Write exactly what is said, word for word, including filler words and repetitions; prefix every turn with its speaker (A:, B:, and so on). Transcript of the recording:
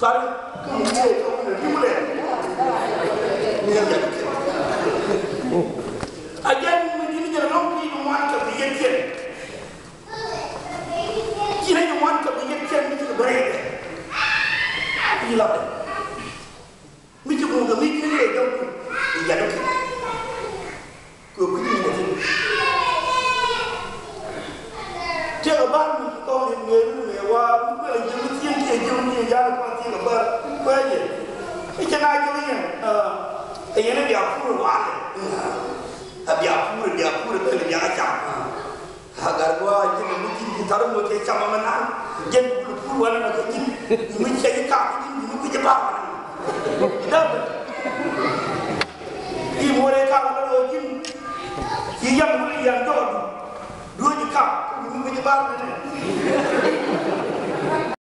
A: Tari kemudian dimulai. Ini yang jadi. Ajar begini jangan lagi nuan kebijian. Kira nuan kebijian itu berbeda. Gila. Mesti muda mesti ni jauh. Iya dok. Kau begini macam. Jangan bangun kau ni meru mewah. Bukan jauh tiang tiang jauh ni jangan kau tiang ber. Kau aja. Ini nak jauh ni. Eh, ini dia pura wala. Dia pura dia pura tu dia acam. Agar gua jadi mungkin kita orang mungkin acam mana. Jadi pura pura wala mungkin. Mungkin saya kau ini mungkin jebak. Dah. Ini mereka kalau ini, yang boleh yang jauh, dua jika, ini menyebar ni.